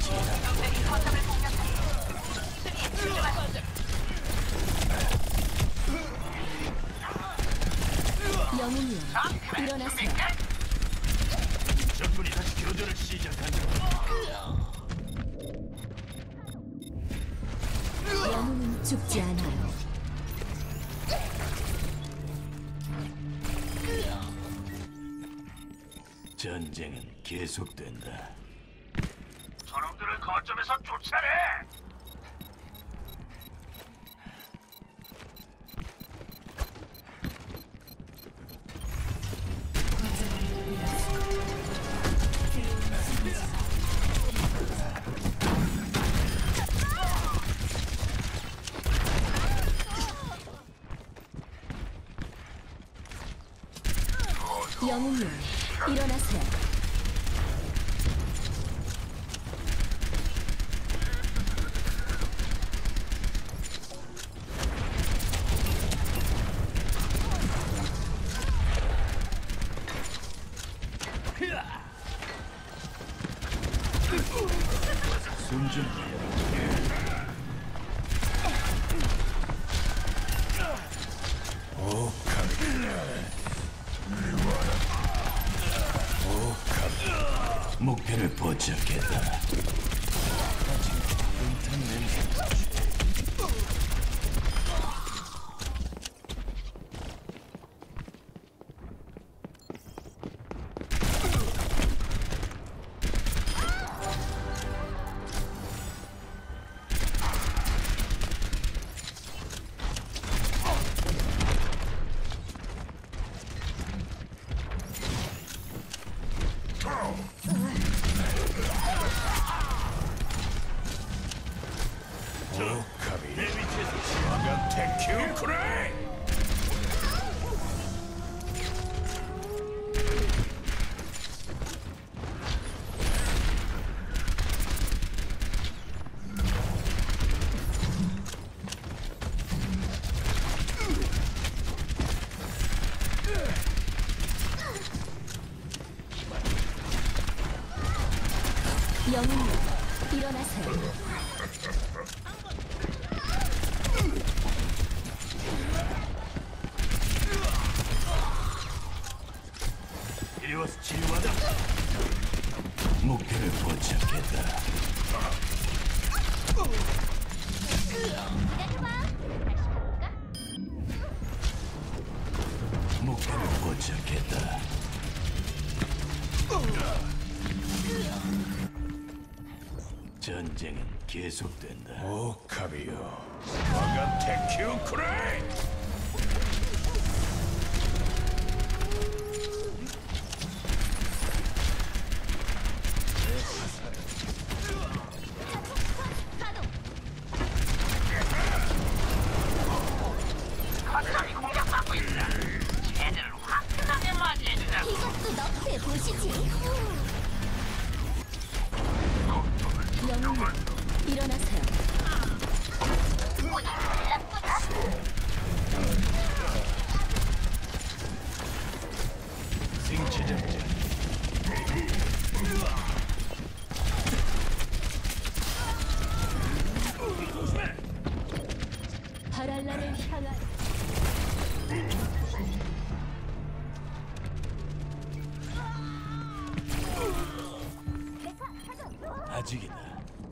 영웅이여, 일어나세요. 적군이 다시 교전을 시작한다. 영웅은 죽지 않아요. 전쟁은 계속된다. 저놈들을 거점에서 쫓아내! 영웅이여, 일어나세요. 숨좀 목표를 포착했다. 내 위치에서 지나간 테큐 쿠레이! 영웅이여, 일어나세요. 이리 와서 치료하자. 목표를 포착했다. 목표를 포착했다. 전쟁은 계속된다. 오카비요, 지나간 테큐 쿠레이! 거점이 공격받고 있다. 쟤들을 화끈하게 맞이해주자. 이것도 너프에 보시지. 영웅이여, 일어나세요. 생체장전. 바랄라를 향하여. 아직이다.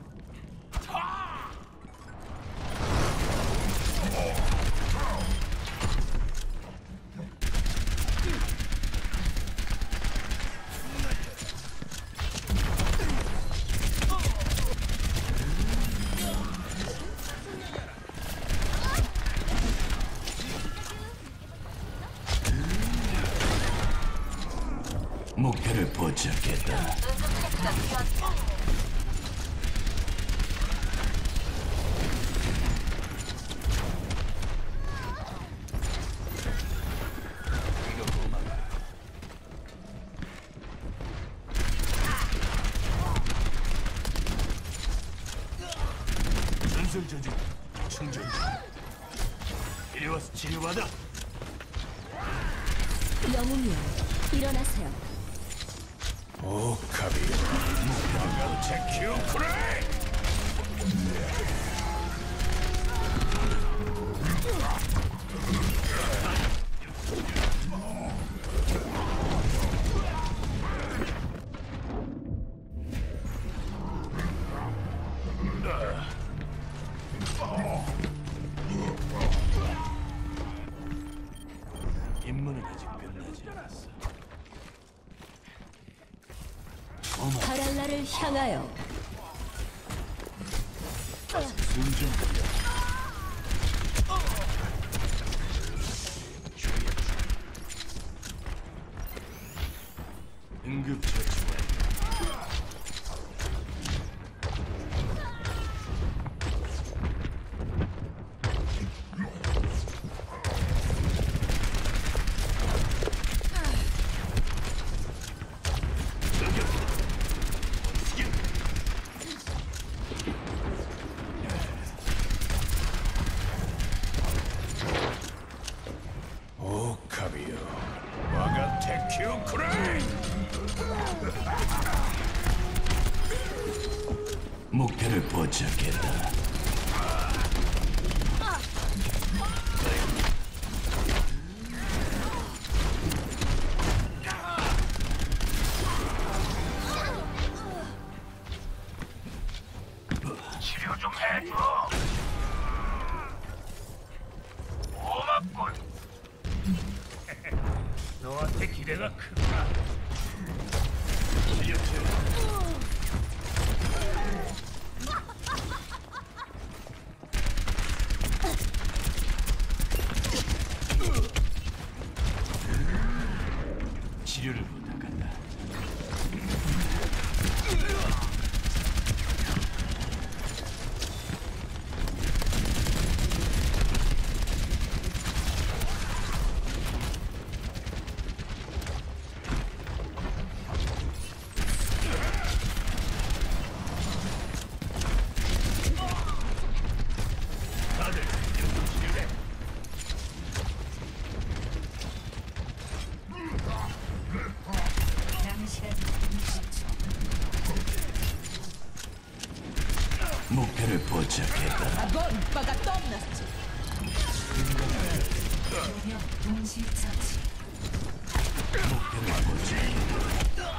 목표를 포착했다. 전술 저주 충전 중. 이리 와서 치료받아. 영웅이여, 일어나세요. 오카비요, 지나간 테큐 쿠레이! 향하여. 순정. 응급처치. 오카비요. 와가 테큐 쿠레이. 목표를 포착했다. 치료 좀 해줘. 고맙군. 너한테 기대가 크구나. 치료를 부탁한다. 다들 연구 치료해. 목표를 포착했다. 목표를 포착했다.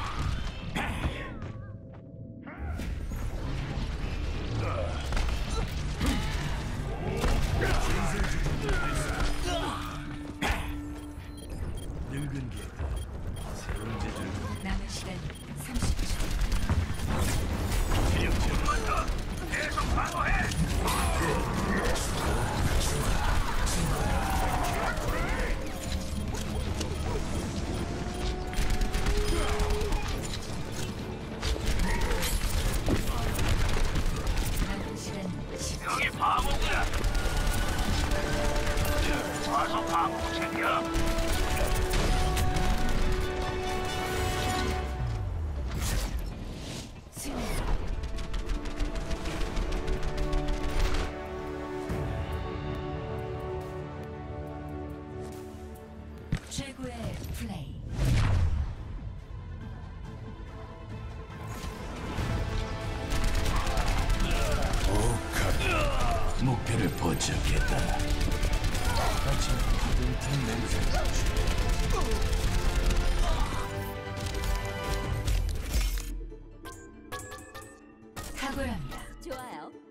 늙은 게 새로운 제들 남은 시간 30초. 계속 방어해. 남은 시간 10초. 여기 바보구나. 와서 바보 챙겨. 최고의 플레이. 오카비. 목표를 포착했다. 마치 가득한 냄새. 탁월합니다. 좋아요.